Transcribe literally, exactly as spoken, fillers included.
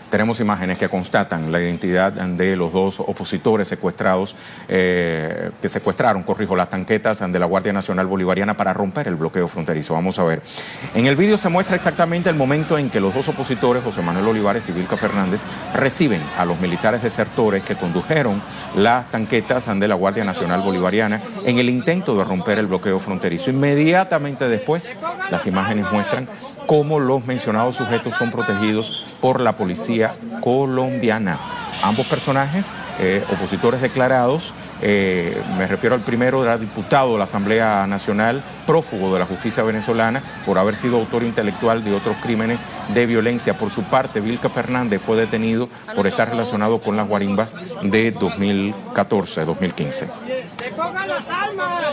Tenemos imágenes que constatan la identidad de los dos opositores secuestrados, eh, que secuestraron, corrijo, las tanquetas de la Guardia Nacional Bolivariana para romper el bloqueo fronterizo. Vamos a ver. En el vídeo se muestra exactamente el momento en que los dos opositores, José Manuel Olivares y Vilca Fernández, reciben a los militares desertores que condujeron las tanquetas de la Guardia Nacional Bolivariana en el intento de romper el bloqueo fronterizo. Inmediatamente después, las imágenes muestran cómo los mencionados sujetos son protegidos por la policía colombiana. Ambos personajes, eh, opositores declarados, eh, me refiero al primero, era diputado de la Asamblea Nacional, prófugo de la justicia venezolana por haber sido autor intelectual de otros crímenes de violencia. Por su parte, Vilca Fernández fue detenido por estar relacionado con las guarimbas de dos mil catorce a dos mil quince.